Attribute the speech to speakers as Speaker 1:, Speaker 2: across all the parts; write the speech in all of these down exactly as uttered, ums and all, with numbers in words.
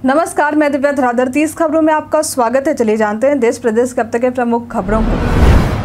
Speaker 1: नमस्कार, मैं दिव्या धराधर। तीस खबरों में आपका स्वागत है। चलिए जानते हैं देश प्रदेश के अब तक के प्रमुख खबरों को।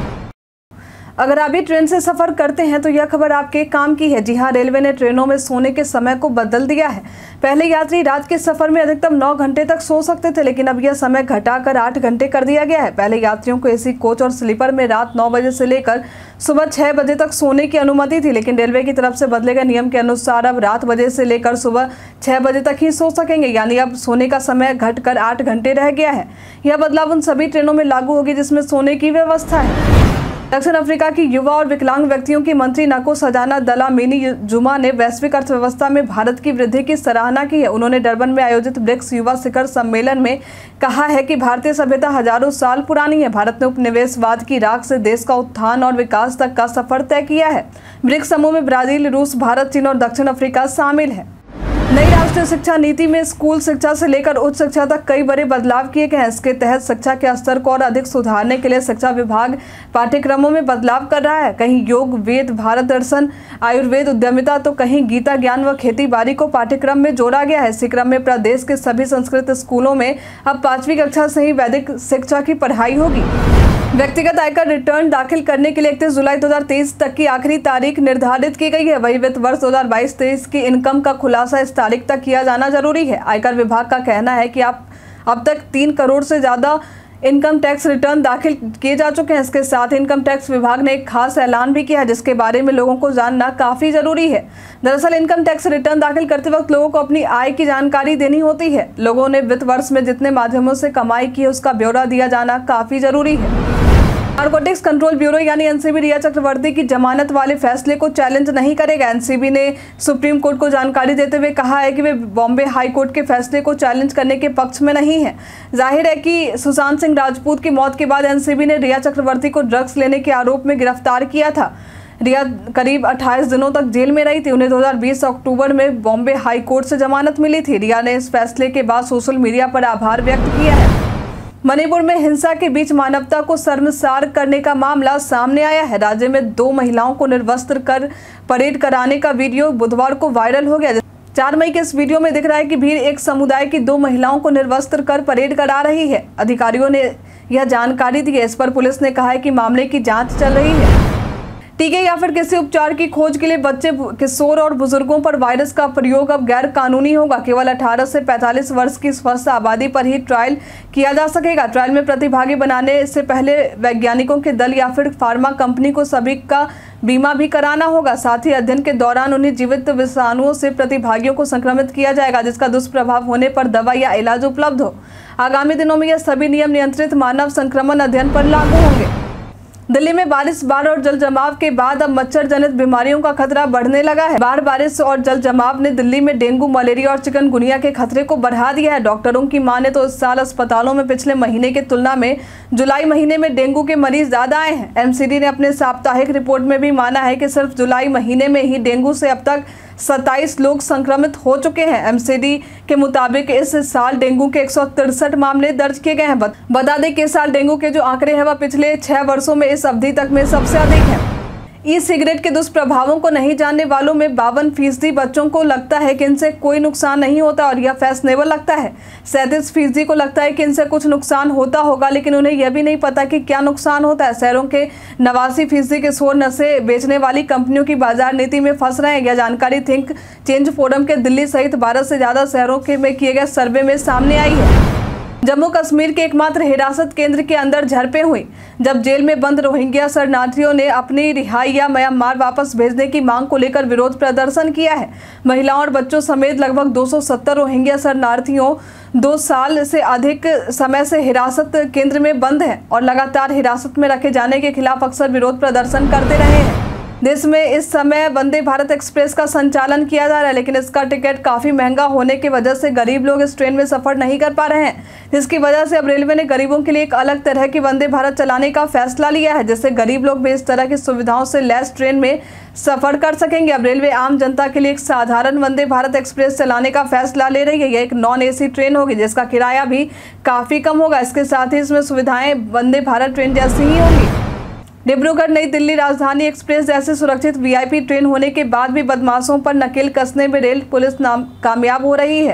Speaker 1: अगर आप भी ट्रेन से सफर करते हैं तो यह खबर आपके काम की है। जी हां, रेलवे ने ट्रेनों में सोने के समय को बदल दिया है। पहले यात्री रात के सफर में अधिकतम नौ घंटे तक सो सकते थे, लेकिन अब यह समय घटाकर आठ घंटे कर दिया गया है। पहले यात्रियों को एसी कोच और स्लीपर में रात नौ बजे से लेकर सुबह छह बजे तक सोने की अनुमति थी, लेकिन रेलवे की तरफ से बदले गए नियम के अनुसार अब रात बजे से लेकर सुबह छह बजे तक ही सो सकेंगे, यानी अब सोने का समय घटकर आठ घंटे रह गया है। यह बदलाव उन सभी ट्रेनों में लागू होगी जिसमें सोने की व्यवस्था है। दक्षिण अफ्रीका की युवा और विकलांग व्यक्तियों की मंत्री नकोसजाना दलामिनी जुमा ने वैश्विक अर्थव्यवस्था में भारत की वृद्धि की सराहना की है। उन्होंने डरबन में आयोजित ब्रिक्स युवा शिखर सम्मेलन में कहा है कि भारतीय सभ्यता हजारों साल पुरानी है। भारत ने उपनिवेशवाद की राख से देश का उत्थान और विकास तक का सफर तय किया है। ब्रिक्स समूह में ब्राजील, रूस, भारत, चीन और दक्षिण अफ्रीका शामिल है। नई राष्ट्रीय शिक्षा नीति में स्कूल शिक्षा से लेकर उच्च शिक्षा तक कई बड़े बदलाव किए गए हैं। इसके तहत शिक्षा के स्तर को और अधिक सुधारने के लिए शिक्षा विभाग पाठ्यक्रमों में बदलाव कर रहा है। कहीं योग, वेद, भारत दर्शन, आयुर्वेद, उद्यमिता तो कहीं गीता ज्ञान व खेती बाड़ी को पाठ्यक्रम में जोड़ा गया है। इसी क्रम में प्रदेश के सभी संस्कृत स्कूलों में अब पांचवी कक्षा से ही वैदिक शिक्षा की पढ़ाई होगी। व्यक्तिगत आयकर रिटर्न दाखिल करने के लिए इकतीस जुलाई दो हज़ार तेईस तक की आखिरी तारीख निर्धारित की गई है। वही वित्त वर्ष दो हज़ार बाईस तेईस की इनकम का खुलासा इस तारीख तक किया जाना जरूरी है। आयकर विभाग का कहना है कि आप अब तक तीन करोड़ से ज्यादा इनकम टैक्स रिटर्न दाखिल किए जा चुके हैं। इसके साथ इनकम टैक्स विभाग ने एक खास ऐलान भी किया है, जिसके बारे में लोगों को जानना काफी जरूरी है। दरअसल इनकम टैक्स रिटर्न दाखिल करते वक्त लोगों को अपनी आय की जानकारी देनी होती है। लोगों ने वित्त वर्ष में जितने माध्यमों से कमाई की है उसका ब्यौरा दिया जाना काफी जरूरी है। नारकोटिक्स कंट्रोल ब्यूरो यानी एनसीबी रिया चक्रवर्ती की जमानत वाले फैसले को चैलेंज नहीं करेगा। एनसीबी ने सुप्रीम कोर्ट को जानकारी देते हुए कहा है कि वे बॉम्बे हाई कोर्ट के फैसले को चैलेंज करने के पक्ष में नहीं है। जाहिर है कि सुशांत सिंह राजपूत की मौत के बाद एनसीबी ने रिया चक्रवर्ती को ड्रग्स लेने के आरोप में गिरफ्तार किया था। रिया करीब अट्ठाईस दिनों तक जेल में रही थी। उन्हें दो हज़ार बीस अक्टूबर में बॉम्बे हाई कोर्ट से जमानत मिली थी। रिया ने इस फैसले के बाद सोशल मीडिया पर आभार व्यक्त किया है। मणिपुर में हिंसा के बीच मानवता को शर्मसार करने का मामला सामने आया है। राज्य में दो महिलाओं को निर्वस्त्र कर परेड कराने का वीडियो बुधवार को वायरल हो गया। चार मई के इस वीडियो में दिख रहा है कि भीड़ एक समुदाय की दो महिलाओं को निर्वस्त्र कर परेड करा रही है। अधिकारियों ने यह जानकारी दी है। इस पर पुलिस ने कहा है कि मामले की जांच चल रही है। टीके या फिर किसी उपचार की खोज के लिए बच्चे, किशोर और बुजुर्गों पर वायरस का प्रयोग अब गैर कानूनी होगा। केवल अठारह से पैंतालीस वर्ष की स्वस्थ आबादी पर ही ट्रायल किया जा सकेगा। ट्रायल में प्रतिभागी बनाने से पहले वैज्ञानिकों के दल या फिर फार्मा कंपनी को सभी का बीमा भी कराना होगा। साथ ही अध्ययन के दौरान उन्हें जीवित विषाणुओं से प्रतिभागियों को संक्रमित किया जाएगा, जिसका दुष्प्रभाव होने पर दवा या इलाज उपलब्ध हो। आगामी दिनों में यह सभी नियम नियंत्रित मानव संक्रमण अध्ययन पर लागू होंगे। दिल्ली में बारिश, बाढ़ और जल जमाव के बाद अब मच्छर जनित बीमारियों का खतरा बढ़ने लगा है। बाढ़, बारिश और जल जमाव ने दिल्ली में डेंगू, मलेरिया और चिकनगुनिया के खतरे को बढ़ा दिया है। डॉक्टरों की माने तो इस साल अस्पतालों में पिछले महीने की तुलना में जुलाई महीने में डेंगू के मरीज ज्यादा आए हैं। एमसीडी ने अपने साप्ताहिक रिपोर्ट में भी माना है कि सिर्फ जुलाई महीने में ही डेंगू से अब तक सत्ताईस लोग संक्रमित हो चुके हैं। एमसीडी के मुताबिक इस साल डेंगू के एक सौ तिरसठ मामले दर्ज किए गए हैं। बता दें कि इस साल डेंगू के जो आंकड़े हैं वह पिछले छह वर्षों में इस अवधि तक में सबसे अधिक है। ई सिगरेट के दुष्प्रभावों को नहीं जानने वालों में बावन फीसदी बच्चों को लगता है कि इनसे कोई नुकसान नहीं होता और यह फैशनेबल लगता है। सैंतीस फीसदी को लगता है कि इनसे कुछ नुकसान होता होगा, लेकिन उन्हें यह भी नहीं पता कि क्या नुकसान होता है। शहरों के नवासी फीसदी किशोर नशे बेचने वाली कंपनियों की बाजार नीति में फंस रहे हैं। यह जानकारी थिंक चेंज फोरम के दिल्ली सहित बारह से ज्यादा शहरों के में किए गए सर्वे में सामने आई है। जम्मू कश्मीर के एकमात्र हिरासत केंद्र के अंदर झड़पें हुई, जब जेल में बंद रोहिंग्या शरणार्थियों ने अपनी रिहाई या म्यांमार वापस भेजने की मांग को लेकर विरोध प्रदर्शन किया है। महिलाओं और बच्चों समेत लगभग दो सौ सत्तर रोहिंग्या शरणार्थियों दो साल से अधिक समय से हिरासत केंद्र में बंद हैं और लगातार हिरासत में रखे जाने के खिलाफ अक्सर विरोध प्रदर्शन करते रहे हैं। देश में इस समय वंदे भारत एक्सप्रेस का संचालन किया जा रहा है, लेकिन इसका टिकट काफी महंगा होने की वजह से गरीब लोग इस ट्रेन में सफर नहीं कर पा रहे हैं, जिसकी वजह से अब रेलवे ने गरीबों के लिए एक अलग तरह की वंदे भारत चलाने का फैसला लिया है, जिससे गरीब लोग भी इस तरह की सुविधाओं से लैस ट्रेन में सफर कर सकेंगे। अब रेलवे आम जनता के लिए एक साधारण वंदे भारत एक्सप्रेस चलाने का फैसला ले रही है। यह एक नॉन एसी ट्रेन होगी जिसका किराया भी काफी कम होगा। इसके साथ ही इसमें सुविधाएं वंदे भारत ट्रेन जैसी ही होंगी। डिब्रूगढ़ नई दिल्ली राजधानी एक्सप्रेस जैसे सुरक्षित वीआईपी ट्रेन होने के बाद भी बदमाशों पर नकेल कसने में रेल पुलिस नाम कामयाब हो रही है।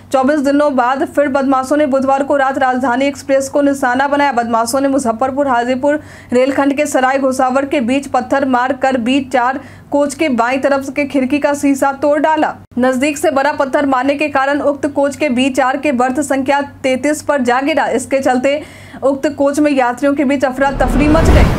Speaker 1: चौबीस दिनों बाद फिर बदमाशों ने बुधवार को रात राजधानी एक्सप्रेस को निशाना बनाया। बदमाशों ने मुजफ्फरपुर हाजीपुर रेलखंड के सराय घोसावर के बीच पत्थर मार कर बी चार कोच के बाईं तरफ के खिड़की का शीशा तोड़ डाला। नजदीक से बड़ा पत्थर मारने के कारण उक्त कोच के बी चार के बर्थ संख्या तैंतीस पर जा गिरा। इसके चलते उक्त कोच में यात्रियों के बीच अफरा तफरी मच गई।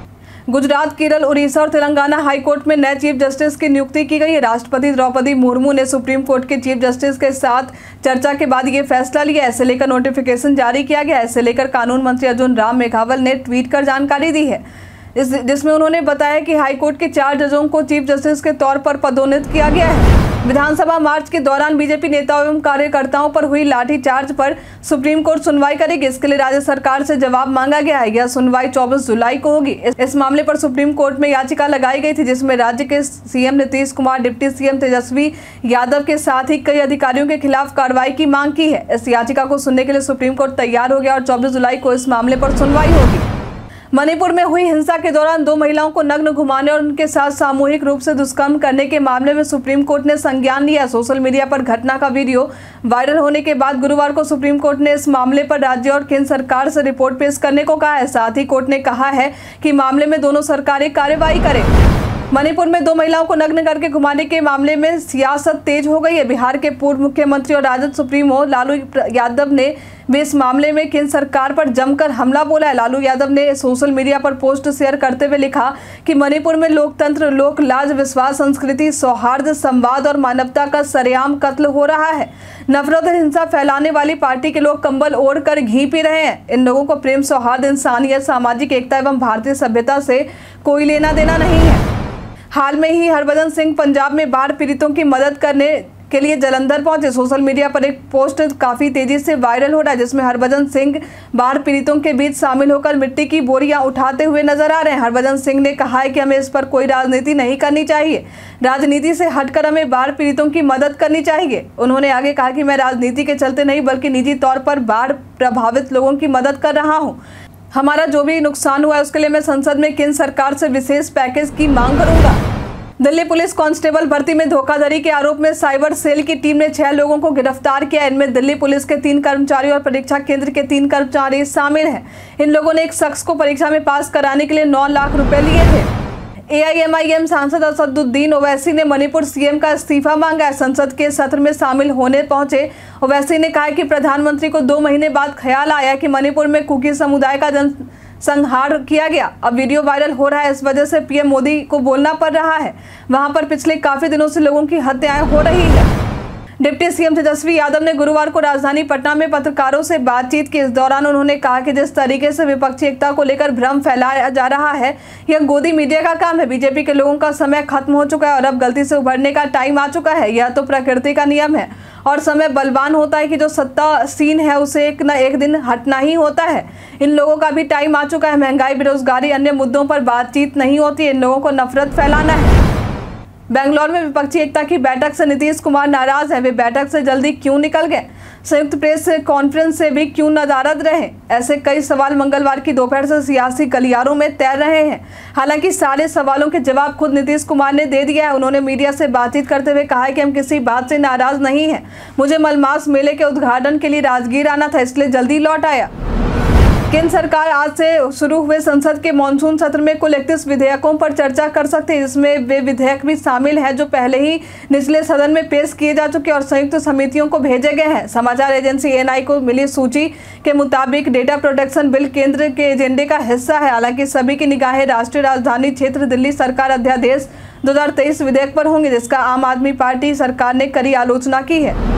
Speaker 1: गुजरात, केरल, उड़ीसा और तेलंगाना हाई कोर्ट में नए चीफ जस्टिस की नियुक्ति की गई है। राष्ट्रपति द्रौपदी मुर्मू ने सुप्रीम कोर्ट के चीफ जस्टिस के साथ चर्चा के बाद ये फैसला लिया। ऐसे लेकर नोटिफिकेशन जारी किया गया। ऐसे लेकर कानून मंत्री अर्जुन राम मेघवाल ने ट्वीट कर जानकारी दी है, इस जिसमें उन्होंने बताया कि हाईकोर्ट के चार जजों को चीफ जस्टिस के तौर पर पदोन्नत किया गया है। विधानसभा मार्च के दौरान बीजेपी नेताओं एवं कार्यकर्ताओं पर हुई लाठीचार्ज पर सुप्रीम कोर्ट सुनवाई करेगी। इसके लिए राज्य सरकार से जवाब मांगा गया है। यह सुनवाई चौबीस जुलाई को होगी। इस मामले पर सुप्रीम कोर्ट में याचिका लगाई गई थी, जिसमें राज्य के CM Nitish Kumar, deputy CM Tejashwi Yadav के साथ ही कई अधिकारियों के खिलाफ कार्रवाई की मांग की है। इस याचिका को सुनने के लिए सुप्रीम कोर्ट तैयार हो गया और चौबीस जुलाई को इस मामले पर सुनवाई होगी। मणिपुर में हुई हिंसा के दौरान दो महिलाओं को नग्न घुमाने और उनके साथ सामूहिक रूप से दुष्कर्म करने के मामले में सुप्रीम कोर्ट ने संज्ञान लिया। सोशल मीडिया पर घटना का वीडियो वायरल होने के बाद गुरुवार को सुप्रीम कोर्ट ने इस मामले पर राज्य और केंद्र सरकार से रिपोर्ट पेश करने को कहा है। साथ ही कोर्ट ने कहा है कि मामले में दोनों सरकारें कार्रवाई करें। मणिपुर में दो महिलाओं को नग्न करके घुमाने के मामले में सियासत तेज हो गई है। बिहार के पूर्व मुख्यमंत्री और राजद सुप्रीमो लालू यादव ने भी इस मामले में केंद्र सरकार पर जमकर हमला बोला है। लालू यादव ने सोशल मीडिया पर पोस्ट शेयर करते हुए लिखा कि मणिपुर में लोकतंत्र, लोक लाज, विश्वास, संस्कृति, सौहार्द, संवाद और मानवता का सरेआम कत्ल हो रहा है। नफरत और हिंसा फैलाने वाली पार्टी के लोग कंबल ओढ़ कर घी पी रहे हैं। इन लोगों को प्रेम, सौहार्द, इंसानियत, सामाजिक एकता एवं भारतीय सभ्यता से कोई लेना देना नहीं है। हाल में ही हरभजन सिंह पंजाब में बाढ़ पीड़ितों की मदद करने के लिए जालंधर पहुंचे। सोशल मीडिया पर एक पोस्ट काफी तेजी से वायरल हो रहा है, जिसमें हरभजन सिंह बाढ़ पीड़ितों के बीच शामिल होकर मिट्टी की बोरियां उठाते हुए नजर आ रहे हैं। हरभजन सिंह ने कहा है कि हमें इस पर कोई राजनीति नहीं करनी चाहिए। राजनीति से हटकर हमें बाढ़ पीड़ितों की मदद करनी चाहिए। उन्होंने आगे कहा कि मैं राजनीति के चलते नहीं बल्कि निजी तौर पर बाढ़ प्रभावित लोगों की मदद कर रहा हूँ। हमारा जो भी नुकसान हुआ है उसके लिए मैं संसद में केंद्र सरकार से विशेष पैकेज की मांग करूंगा। दिल्ली पुलिस कांस्टेबल भर्ती में धोखाधड़ी के आरोप में साइबर सेल की टीम ने छह लोगों को गिरफ्तार किया। इनमें दिल्ली पुलिस के तीन कर्मचारी और परीक्षा केंद्र के तीन कर्मचारी शामिल हैं। इन लोगों ने एक शख्स को परीक्षा में पास कराने के लिए नौ लाख रुपए लिए थे। ए आई एम आई एम सांसद असदुद्दीन ओवैसी ने मणिपुर सीएम का इस्तीफा मांगा है। संसद के सत्र में शामिल होने पहुंचे ओवैसी ने कहा कि प्रधानमंत्री को दो महीने बाद ख्याल आया कि मणिपुर में कुकी समुदाय का जन संहार किया गया। अब वीडियो वायरल हो रहा है, इस वजह से पीएम मोदी को बोलना पड़ रहा है। वहां पर पिछले काफी दिनों से लोगों की हत्याएं हो रही है। डिप्टी सीएम तेजस्वी यादव ने गुरुवार को राजधानी पटना में पत्रकारों से बातचीत की। इस दौरान उन्होंने कहा कि जिस तरीके से विपक्षी एकता को लेकर भ्रम फैलाया जा रहा है, यह गोदी मीडिया का काम है। बीजेपी के लोगों का समय खत्म हो चुका है और अब गलती से उभरने का टाइम आ चुका है। यह तो प्रकृति का नियम है और समय बलवान होता है कि जो सत्तासीन है उसे एक न एक दिन हटना ही होता है। इन लोगों का भी टाइम आ चुका है। महंगाई, बेरोजगारी, अन्य मुद्दों पर बातचीत नहीं होती। इन लोगों को नफरत फैलाना है। बेंगलुरु में विपक्षी एकता की बैठक से नीतीश कुमार नाराज है। वे बैठक से जल्दी क्यों निकल गए? संयुक्त प्रेस कॉन्फ्रेंस से भी क्यों नाराज रहे? ऐसे कई सवाल मंगलवार की दोपहर से सियासी गलियारों में तैर रहे हैं। हालांकि सारे सवालों के जवाब खुद नीतीश कुमार ने दे दिया है। उन्होंने मीडिया से बातचीत करते हुए कहा है कि हम किसी बात से नाराज नहीं हैं। मुझे मलमास मेले के उद्घाटन के लिए राजगीर आना था, इसलिए जल्दी लौट आया। केंद्र सरकार आज से शुरू हुए संसद के मानसून सत्र में कुल इकतीस विधेयकों पर चर्चा कर सकते हैं। इसमें वे विधेयक भी शामिल हैं जो पहले ही निचले सदन में पेश किए जा चुके और संयुक्त समितियों को भेजे गए हैं। समाचार एजेंसी एन आई को मिली सूची के मुताबिक डेटा प्रोटेक्शन बिल केंद्र के एजेंडे का हिस्सा है। हालांकि सभी की निगाहें राष्ट्रीय राजधानी क्षेत्र दिल्ली सरकार अध्यादेश दो हजार तेईस विधेयक पर होंगे, जिसका आम आदमी पार्टी सरकार ने कड़ी आलोचना की है।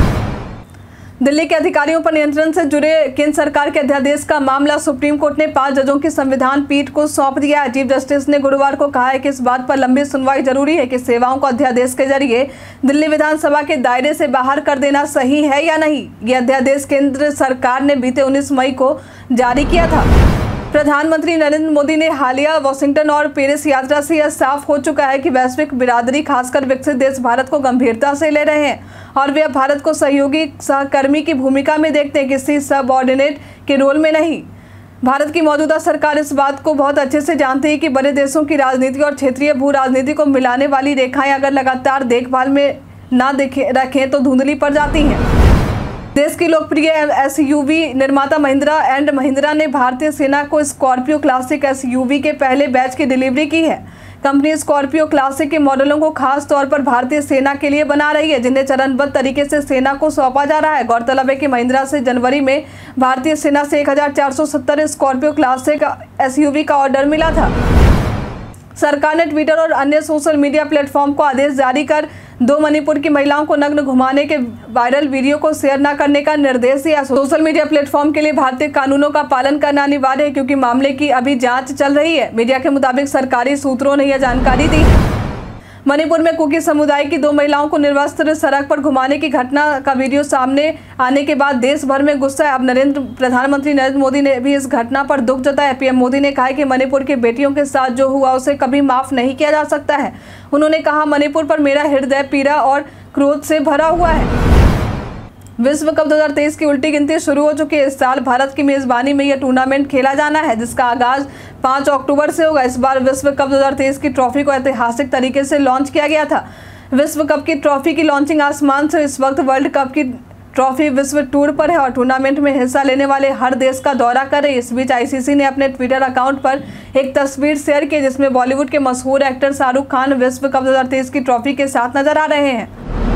Speaker 1: दिल्ली के अधिकारियों पर नियंत्रण से जुड़े केंद्र सरकार के अध्यादेश का मामला सुप्रीम कोर्ट ने पांच जजों की संविधान पीठ को सौंप दिया है। चीफ जस्टिस ने गुरुवार को कहा है कि इस बात पर लंबी सुनवाई जरूरी है कि सेवाओं को अध्यादेश के जरिए दिल्ली विधानसभा के दायरे से बाहर कर देना सही है या नहीं। यह अध्यादेश केंद्र सरकार ने बीते उन्नीस मई को जारी किया था। प्रधानमंत्री नरेंद्र मोदी ने हालिया वाशिंगटन और पेरिस यात्रा से यह साफ हो चुका है कि वैश्विक बिरादरी, खासकर विकसित देश भारत को गंभीरता से ले रहे हैं और वे अब भारत को सहयोगी सहकर्मी की भूमिका में देखते हैं, किसी सबऑर्डिनेट के रोल में नहीं। भारत की मौजूदा सरकार इस बात को बहुत अच्छे से जानती है कि बड़े देशों की राजनीति और क्षेत्रीय भू राजनीति को मिलाने वाली रेखाएं अगर लगातार देखभाल में ना देखे रखें तो धुंधली पड़ जाती हैं। देश की लोकप्रिय एसयूवी निर्माता महिंद्रा एंड महिंद्रा ने भारतीय सेना को स्कॉर्पियो क्लासिक एसयूवी के पहले बैच की डिलीवरी की है। कंपनी स्कॉर्पियो क्लासिक के मॉडलों को खास तौर पर भारतीय सेना के लिए बना रही है, जिन्हें चरणबद्ध तरीके से सेना को सौंपा जा रहा है। गौरतलब है कि महिंद्रा से जनवरी में भारतीय सेना से एक हजार चार सौ सत्तर स्कॉर्पियो क्लासिक एसयूवी का ऑर्डर मिला था। सरकार ने ट्विटर और अन्य सोशल मीडिया प्लेटफॉर्म को आदेश जारी कर दो मणिपुर की महिलाओं को नग्न घुमाने के वायरल वीडियो को शेयर न करने का निर्देश दिया। सोशल मीडिया प्लेटफॉर्म के लिए भारतीय कानूनों का पालन करना अनिवार्य है, क्योंकि मामले की अभी जांच चल रही है। मीडिया के मुताबिक सरकारी सूत्रों ने यह जानकारी दी। मणिपुर में कुकी समुदाय की दो महिलाओं को निर्वस्त्र सड़क पर घुमाने की घटना का वीडियो सामने आने के बाद देश भर में गुस्सा है। अब नरेंद्र प्रधानमंत्री नरेंद्र मोदी ने भी इस घटना पर दुख जताया। पीएम मोदी ने कहा कि मणिपुर की बेटियों के साथ जो हुआ उसे कभी माफ नहीं किया जा सकता है। उन्होंने कहा, मणिपुर पर मेरा हृदय पीड़ा और क्रोध से भरा हुआ है। विश्व कप दो हज़ार तेईस की उल्टी गिनती शुरू हो चुकी है। इस साल भारत की मेजबानी में यह टूर्नामेंट खेला जाना है, जिसका आगाज पाँच अक्टूबर से होगा। इस बार विश्व कप दो हज़ार तेईस की ट्रॉफी को ऐतिहासिक तरीके से लॉन्च किया गया था। विश्व कप की ट्रॉफी की लॉन्चिंग आसमान से इस वक्त वर्ल्ड कप की ट्रॉफी विश्व टूर पर है और टूर्नामेंट में हिस्सा लेने वाले हर देश का दौरा कर रही है। इस बीच आईसीसी ने अपने ट्विटर अकाउंट पर एक तस्वीर शेयर की, जिसमें बॉलीवुड के मशहूर एक्टर शाहरुख खान विश्व कप दो हज़ार तेईस की ट्रॉफी के साथ नजर आ रहे हैं।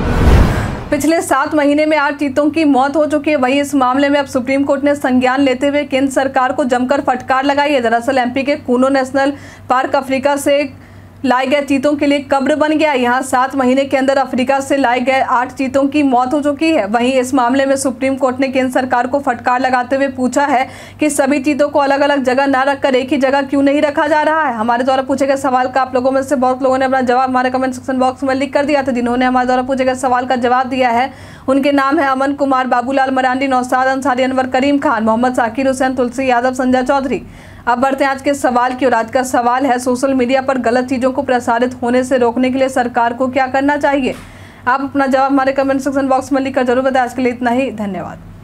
Speaker 1: पिछले सात महीने में आठ चीतों की मौत हो चुकी है। वहीं इस मामले में अब सुप्रीम कोर्ट ने संज्ञान लेते हुए केंद्र सरकार को जमकर फटकार लगाई है। दरअसल एमपी के कूनो नेशनल पार्क अफ्रीका से लाए गए चीतों के लिए कब्र बन गया। यहाँ सात महीने के अंदर अफ्रीका से लाए गए आठ चीतों की मौत हो चुकी है। वहीं इस मामले में सुप्रीम कोर्ट ने केंद्र सरकार को फटकार लगाते हुए पूछा है कि सभी चीतों को अलग अलग जगह न रखकर एक ही जगह क्यों नहीं रखा जा रहा है। हमारे द्वारा पूछे गए सवाल का आप लोगों में से बहुत लोगों ने अपना जवाब हमारे कमेंट सेक्शन बॉक्स में लिख कर दिया था। जिन्होंने हमारे द्वारा पूछे गए सवाल का जवाब दिया है उनके नाम है अमन कुमार, बाबूलाल मरांडी, नौशाद अंसारी, अनवर करीम खान, मोहम्मद साकिर हुसैन, तुलसी यादव, संजय चौधरी। अब बढ़ते हैं आज के सवाल की ओर। आज का सवाल है, सोशल मीडिया पर गलत चीज़ों को प्रसारित होने से रोकने के लिए सरकार को क्या करना चाहिए। आप अपना जवाब हमारे कमेंट सेक्शन बॉक्स में लिखकर जरूर बताएं। आज के लिए इतना ही, धन्यवाद।